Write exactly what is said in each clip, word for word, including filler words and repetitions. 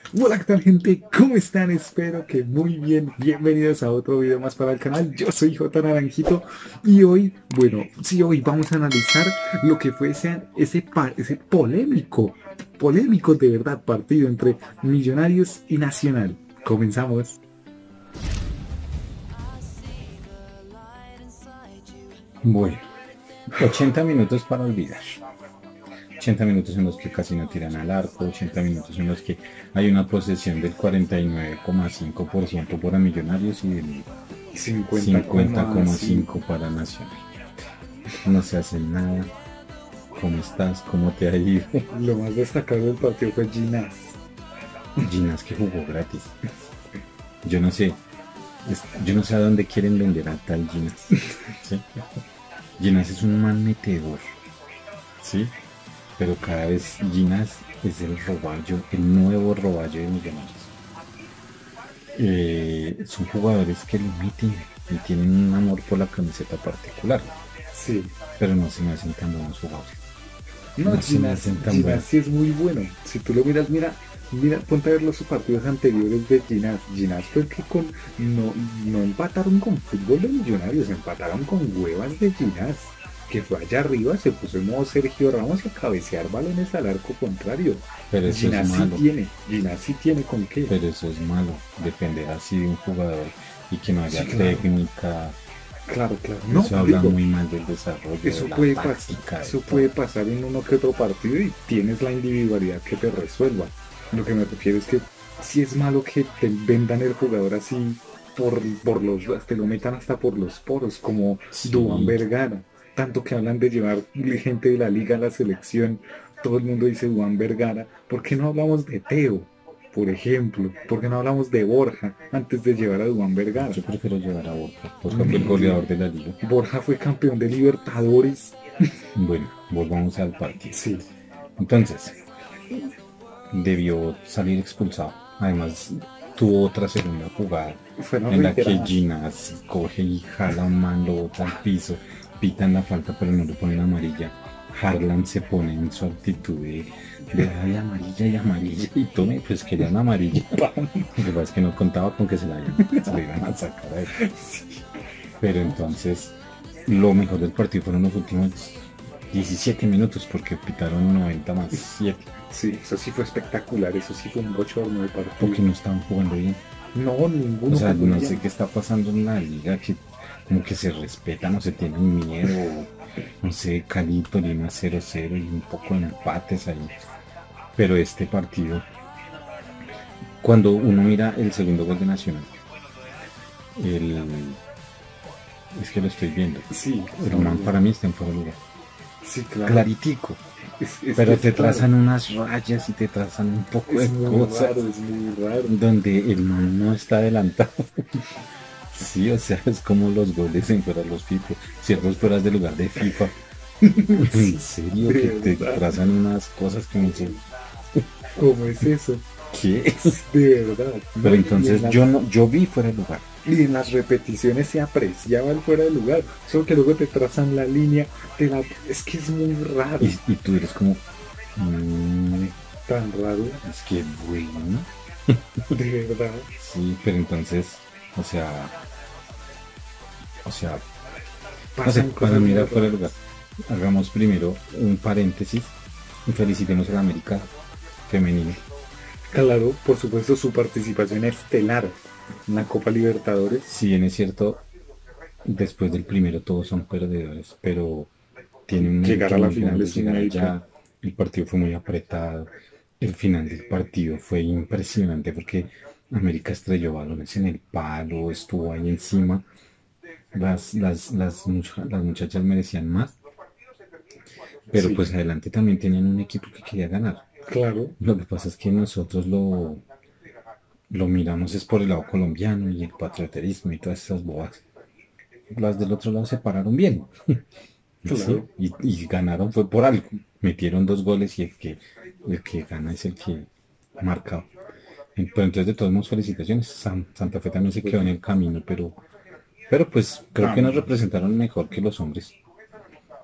Hola, ¿qué tal, gente? ¿Cómo están? Espero que muy bien. Bienvenidos a otro video más para el canal. Yo soy J Naranjito y hoy, bueno, sí, hoy vamos a analizar lo que fue ese, ese, pa- ese polémico, polémico de verdad partido entre Millonarios y Nacional. Comenzamos. Bueno, ochenta minutos para olvidar. ochenta minutos en los que casi no tiran al arco, ochenta minutos en los que hay una posesión del cuarenta y nueve coma cinco por ciento para Millonarios y del cincuenta cincuenta coma coma cinco por ciento cinco. para Nacional. No se hace nada. ¿Cómo estás? ¿Cómo te ha ido? Lo más destacado del partido fue Ginás. Ginas que jugó gratis. Yo no sé. es- Yo no sé a dónde quieren vender a tal Ginas. ¿Sí? Ginas es un man metedor. ¿Sí? Pero cada vez Ginas es el roballo, el nuevo roballo de Millonarios. Eh, son jugadores que lo meten y tienen un amor por la camiseta particular, Sí. pero no se me hacen tan buenos jugadores. No, No se me Ginás, hacen tan Ginás buenos. sí es muy bueno. Si tú lo miras, mira, mira, ponte a ver los partidos anteriores de Ginás. Ginás fue el que con, no, no empataron con fútbol de Millonarios, empataron con huevas de Ginás, que fue allá arriba, se puso en modo Sergio Ramos a cabecear balones al arco contrario. Pero eso es Ginás sí malo, tiene, Ginás sí tiene con qué. pero eso es malo. Depender así de un jugador y que no Sí, haya claro, técnica. claro, claro. No, Eso habla digo, muy mal del desarrollo, de eso la puede pasar, táctica, de eso todo. puede pasar en uno que otro partido y tienes la individualidad que te resuelva. Lo que me refiero es que si es malo que te vendan el jugador así por, por los, te lo metan hasta por los poros, como Duván Sí, Vergara. Tanto que hablan de llevar gente de la liga a la selección, todo el mundo dice Duván Vergara. ¿Por qué no hablamos de Teo, por ejemplo? ¿Por qué no hablamos de Borja antes de llevar a Duván Vergara? yo prefiero llevar a Borja. Borja fue el goleador de la liga. Borja fue campeón de Libertadores. Bueno, volvamos al partido. Sí, Entonces, debió salir expulsado. Además, tuvo otra segunda jugada fueron en la que reiteradas. Ginas coge y jala un man, lo bota al piso, pitan la falta, pero no le ponen amarilla. Harlan se pone en su actitud de, de ay, amarilla y amarilla, y tome, pues querían amarilla. Lo que pasa es que no contaba con que se la, se la iban a sacar a él. Pero entonces, lo mejor del partido fueron los últimos diecisiete minutos, porque pitaron noventa más siete. Sí, eso sí fue espectacular, eso sí fue un bochorno de partido. Porque no estaban jugando bien. No, O ninguno sea, jugó no bien. sé qué está pasando en la liga, que como que se respetan o se tienen miedo, no sé, Cali Tolima cero cero y un poco de empates ahí. Pero este partido, cuando uno mira el segundo gol de Nacional, el, es que lo estoy viendo, Sí, el man para mí está en fuera de lugar, sí, claro. claritico, Es, es que pero es te claro. trazan unas rayas y te trazan un poco de Es muy cosas raro, es muy raro. donde el man no está adelantado. Sí, o sea, es como los goles en fuera de los FIFA, ciertos fueras de lugar de FIFA. En Sí, serio, que de te verdad. trazan unas cosas que no sé ¿Cómo es eso? qué. De verdad. ¿No? Pero Y en entonces las, yo no, yo vi fuera de lugar. y en las repeticiones se apreciaba el fuera de lugar. Solo que luego te trazan la línea. Te la, es que es muy raro. Y, y tú eres como, "Mm, Tan raro. es que bueno. De verdad. Sí, pero entonces, o sea, o sea, no sé, Pasan para cosas mí muy era fuera de raras. lugar. Hagamos primero un paréntesis y felicitemos a la América femenina. Claro, por supuesto, su participación estelar en la Copa Libertadores. Si bien es cierto, después del primero todos son perdedores, pero tiene un Llegar mérito a la muy final grande es un llegar mérito. allá. El partido fue muy apretado. El final del partido fue impresionante porque América estrelló balones en el palo, estuvo ahí encima. Las, las, las, mucha- las muchachas merecían más, pero Sí, pues adelante también tenían un equipo que quería ganar. claro. Lo que pasa es que nosotros lo, lo miramos es por el lado colombiano y el patrioterismo y todas esas bobas. Las del otro lado se pararon bien. Sí, Claro. y, y ganaron fue por algo. Metieron dos goles y el que, el que gana es el que marca. Pero entonces, de todos modos, felicitaciones. San- Santa Fe también se Pues, quedó en el camino, pero, pero pues creo no, que no, nos no. representaron mejor que los hombres.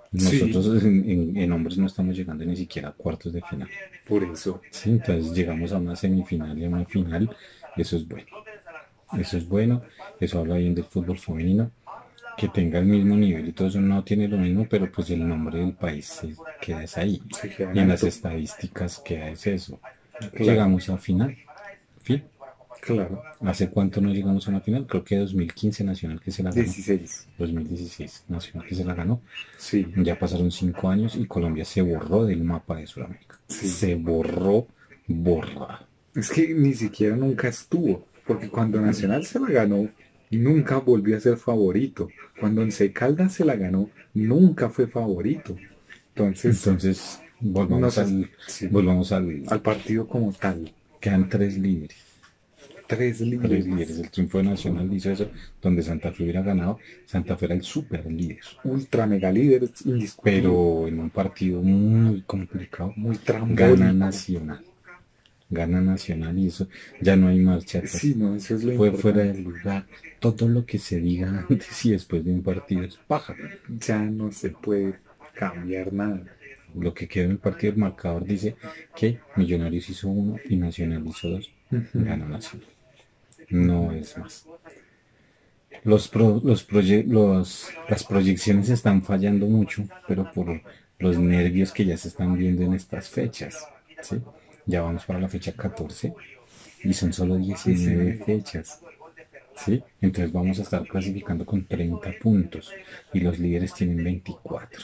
Nosotros en, en- en hombres no estamos llegando ni siquiera a cuartos de final. Por eso. Sí, entonces llegamos a una semifinal y a una final. Eso es bueno. Eso es bueno. Eso habla bien del fútbol femenino. Que tenga el mismo nivel y todo eso no tiene lo mismo, pero pues el nombre del país se queda es ahí. Se queda Y en las alto. estadísticas queda es eso. Claro. Llegamos a final. Fin. Claro. ¿Hace cuánto no llegamos a una final? Creo que dos mil quince Nacional que se la ganó. dieciséis. dos mil dieciséis Nacional que se la ganó. Sí. Ya pasaron cinco años y Colombia se borró del mapa de Sudamérica. Sí. Se borró, borra. Es que ni siquiera nunca estuvo, porque cuando Nacional se la ganó, nunca volvió a ser favorito. Cuando Once Caldas se la ganó, nunca fue favorito. Entonces, Entonces, volvamos, no sé, al, sí, volvamos al... al partido como tal. Quedan tres líderes. Tres Tres líderes, líderes. El triunfo de Nacional hizo eso, donde Santa Fe hubiera ganado. Santa Fe era el super líder. ultra mega líderes, indiscutible, Pero en un partido muy complicado, muy gana trambólico. Nacional. Gana Nacional y eso ya no hay marcha atrás. Sí, no, eso es lo Fue importante. fuera del lugar. Todo lo que se diga antes y después de un partido es paja. Ya no se puede cambiar nada. Lo que quedó en el partido, el marcador dice que Millonarios hizo uno y Nacional hizo dos. Ganó Nacional. No es más. Los pro- los proye- los- las proyecciones están fallando mucho, pero por los nervios que ya se están viendo en estas fechas. ¿Sí? Ya vamos para la fecha catorce y son solo diecinueve fechas. ¿Sí? Entonces vamos a estar clasificando con treinta puntos y los líderes tienen veinticuatro.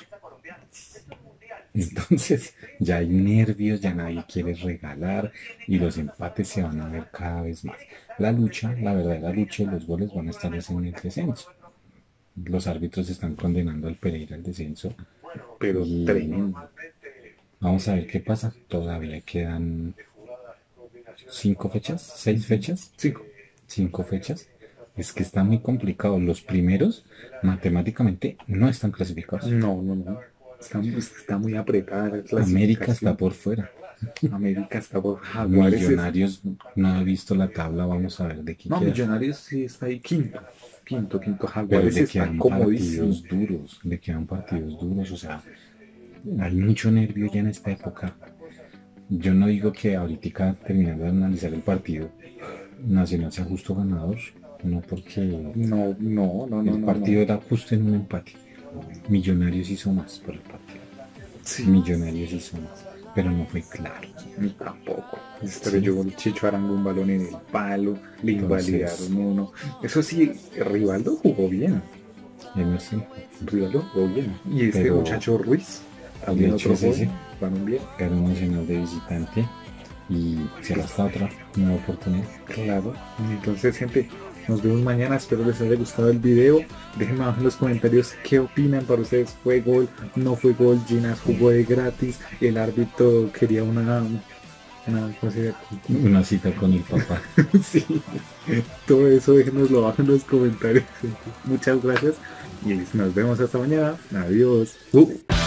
Entonces ya hay nervios, ya nadie quiere regalar y los empates se van a ver cada vez más. La lucha, la verdadera lucha y los goles van a estar en el descenso. Los árbitros están condenando al Pereira al descenso. Pero Y tremendo. vamos a ver qué pasa. Todavía quedan cinco fechas, seis fechas, Cinco. cinco fechas. Es que está muy complicado. Los primeros matemáticamente no están clasificados. No, no, no. Está, está muy apretada la clasificación. América está por fuera. América está por Jaguares. es- Millonarios, no he visto la tabla, vamos a ver de qué No, queda. Millonarios sí está ahí quinto. Quinto, quinto. Pero Jaguares le está quedan comodísimo. partidos duros, le quedan partidos duros, o sea, hay mucho nervio ya en esta época. Yo no digo que ahorita terminando de analizar el partido, Nacional sea justo ganador, no porque No, no, no, no. el no, partido no. era justo en un empate. Millonarios hizo más por el partido. Sí, Millonarios hizo más, pero no fue claro. ni tampoco. Estrelló el Chicho Arango un balón en el palo, le Entonces- invalidaron uno. Eso sí, Rivaldo jugó bien. Emerson Rivaldo jugó bien. Y este Pero- muchacho Ruiz, también de hecho otro es ese. joven, jugaron bien. ganó Nacional de visitante y será hasta otra nueva oportunidad. Claro. Entonces, gente, nos vemos mañana. Espero les haya gustado el video. Déjenme abajo en los comentarios qué opinan para ustedes. ¿Fue gol? ¿No fue gol? Ginas jugó de gratis. El árbitro quería una... una ¿cómo se llama? Una cita con el papá. Sí. Todo eso déjenoslo abajo en los comentarios. Muchas gracias. Y nos vemos hasta mañana. Adiós. Uh.